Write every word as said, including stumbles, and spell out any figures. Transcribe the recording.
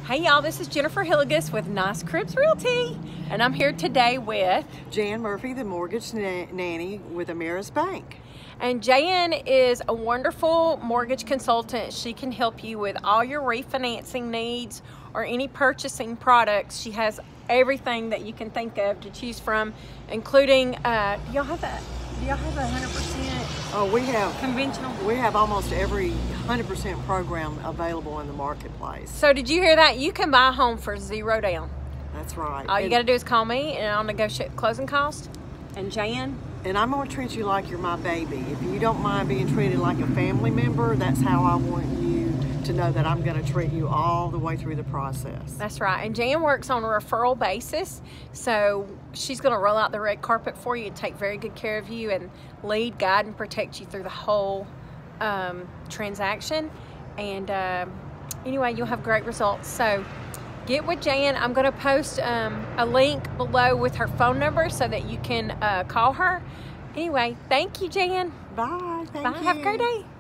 Hey y'all, this is Jennifer Hilligus with Nice Cribs Realty, and I'm here today with Jan Murphy, the mortgage na nanny with Ameris Bank. And Jan is a wonderful mortgage consultant. She can help you with all your refinancing needs or any purchasing products. She has everything that you can think of to choose from, including, uh, do y'all have that? Do y'all have a one hundred percent Oh, we have conventional? we have almost every one hundred percent program available in the marketplace. So did you hear that? You can buy a home for zero down. That's right. All you and, got to do is call me, and I'll negotiate closing cost. And Jan, and I'm going to treat you like you're my baby. If you don't mind being treated like a family member, that's how I want you to know that I'm going to treat you all the way through the process. that's right. And Jan works on a referral basis, so she's going to roll out the red carpet for you and take very good care of you and lead, guide, and protect you through the whole um, transaction. And uh, anyway, you'll have great results. So get with Jan. I'm going to post um, a link below with her phone number so that you can uh, call her. Anyway, thank you, Jan. Bye. Thank Bye. you. Have a great day.